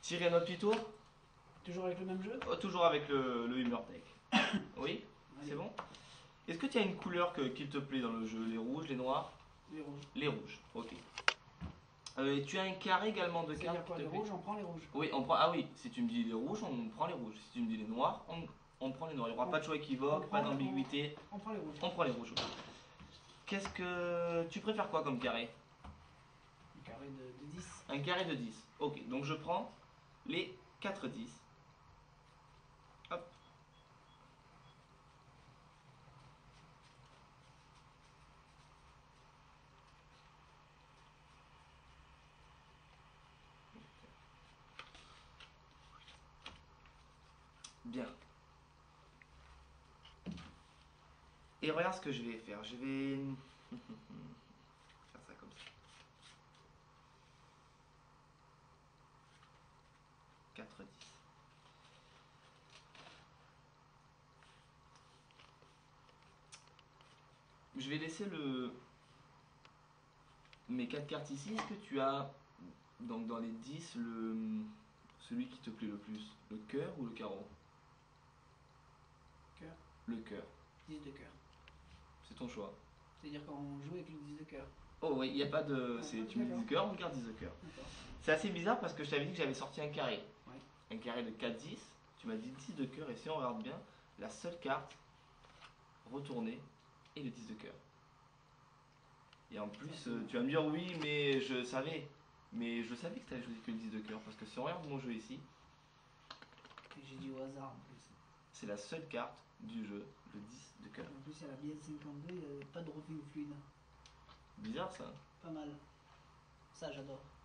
Tirer notre petit tour. Toujours avec le même jeu? Oh, toujours avec le Hummer Deck. Oui, Allez. c'est bon. Est-ce que tu as une couleur qui te plaît dans le jeu? Les rouges, les noirs? Les rouges. Les rouges, ok. Et tu as un carré également de C'est-à-dire cartes quoi? qui Les te plaît? rouges, on prend les rouges. Oui, on prend. Ah oui, si tu me dis les rouges, on prend les rouges. Si tu me dis les noirs, on prend les noirs. Il n'y aura pas de choix équivoque, pas d'ambiguïté. On prend les rouges. On prend les rouges. Ok. Qu'est-ce que. Tu préfères quoi comme carré? Un carré de 10. Un carré de 10. Ok, donc je prends les 4 10. Hop. Bien. Et regarde ce que je vais faire. Je vais faire ça comme ça. 4 10. Je vais laisser mes 4 cartes ici. Est-ce que tu as donc dans les 10 celui qui te plaît le plus? Le cœur ou le carreau? Cœur. Le cœur. 10 de cœur. C'est ton choix. C'est-à-dire qu'on joue avec le 10 de cœur. Oh oui, il n'y a pas de. Ah, Tu me dis d'accord. 10 cœur, on garde 10 de cœur. D'accord. C'est assez bizarre parce que je t'avais dit que j'avais sorti un carré. Ouais. Un carré de 4 10. Tu m'as dit 10 de cœur et si on regarde bien, la seule carte retournée est le 10 de cœur. Et en plus, tu vas me dire oui, mais je savais. Mais je savais que tu avais choisi que le 10 de cœur parce que si on regarde mon jeu ici, Et j'ai dit au hasard en plus. c'est la seule carte du jeu, le 10 de cœur. En plus, il y a la bielle 52, il n'y a pas de roughing fluide. Bizarre ça. Pas mal. Ça, j'adore.